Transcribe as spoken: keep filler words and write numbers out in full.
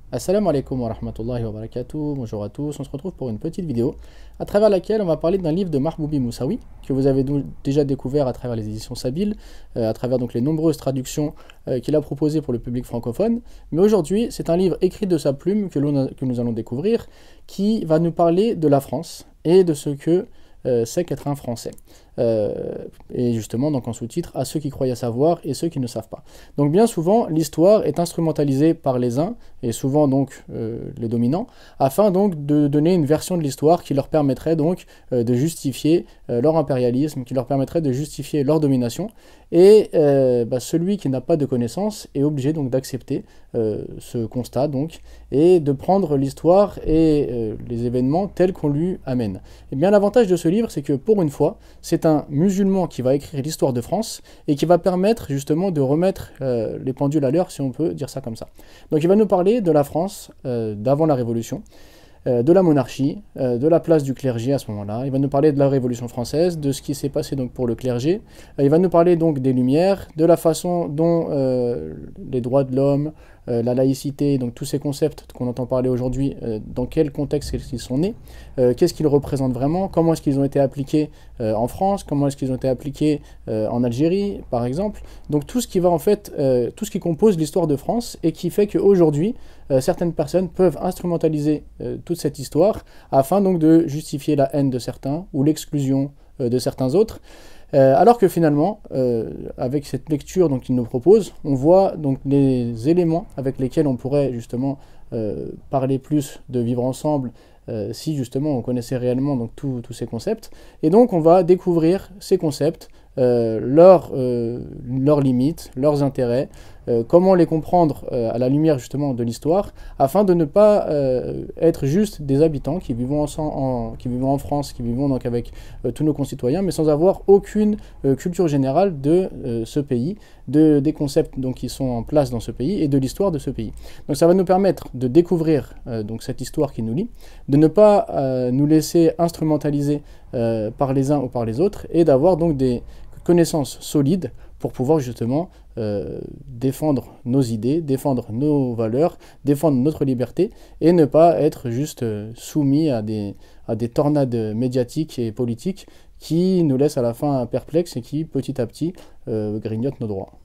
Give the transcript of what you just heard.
Assalamu alaikum wa rahmatullahi wa barakatuh, bonjour à tous, on se retrouve pour une petite vidéo à travers laquelle on va parler d'un livre de Mahboubi Moussaoui que vous avez déjà découvert à travers les éditions Sabile, euh, à travers donc les nombreuses traductions euh, qu'il a proposées pour le public francophone. Mais aujourd'hui, c'est un livre écrit de sa plume que, que nous allons découvrir qui va nous parler de la France et de ce que euh, c'est qu'être un Français. Euh, et justement, donc en sous-titre, à ceux qui croyaient savoir et ceux qui ne savent pas. Donc bien souvent, l'histoire est instrumentalisée par les uns, et souvent donc euh, les dominants, afin donc de donner une version de l'histoire qui leur permettrait donc euh, de justifier euh, leur impérialisme, qui leur permettrait de justifier leur domination. Et euh, bah, celui qui n'a pas de connaissances est obligé donc d'accepter euh, ce constat donc, et de prendre l'histoire et euh, les événements tels qu'on lui amène. Et bien l'avantage de ce livre, c'est que pour une fois, c'est un musulman qui va écrire l'histoire de France et qui va permettre justement de remettre euh, les pendules à l'heure, si on peut dire ça comme ça. Donc il va nous parler de la France euh, d'avant la Révolution, euh, de la monarchie, euh, de la place du clergé à ce moment-là. Il va nous parler de la Révolution française, de ce qui s'est passé donc pour le clergé. Euh, il va nous parler donc des Lumières, de la façon dont euh, les droits de l'homme, Euh, la laïcité, donc tous ces concepts qu'on entend parler aujourd'hui, euh, dans quel contexte est-ce qu'ils sont nés, euh, qu'est-ce qu'ils représentent vraiment, comment est-ce qu'ils ont été appliqués euh, en France, comment est-ce qu'ils ont été appliqués euh, en Algérie, par exemple. Donc tout ce qui va en fait, euh, tout ce qui compose l'histoire de France et qui fait qu'aujourd'hui, euh, certaines personnes peuvent instrumentaliser euh, toute cette histoire afin donc de justifier la haine de certains ou l'exclusion euh, de certains autres. Euh, alors que finalement, euh, avec cette lecture donc, qu'il nous propose, on voit donc les éléments avec lesquels on pourrait justement euh, parler plus de vivre ensemble euh, si justement on connaissait réellement donc tous ces concepts. Et donc on va découvrir ces concepts, euh, leurs, euh, leurs limites, leurs intérêts, euh, comment les comprendre euh, à la lumière justement de l'histoire, afin de ne pas euh, être juste des habitants qui vivent en, en, qui vivent en France, qui vivent donc avec euh, tous nos concitoyens, mais sans avoir aucune euh, culture générale de euh, ce pays, de, des concepts donc, qui sont en place dans ce pays et de l'histoire de ce pays. Donc ça va nous permettre de découvrir euh, donc, cette histoire qui nous lie, de ne pas euh, nous laisser instrumentaliser euh, par les uns ou par les autres, et d'avoir donc des connaissances solides pour pouvoir justement euh, défendre nos idées, défendre nos valeurs, défendre notre liberté, et ne pas être juste euh, soumis à des, à des tornades médiatiques et politiques qui nous laissent à la fin perplexes et qui, petit à petit, euh, grignotent nos droits.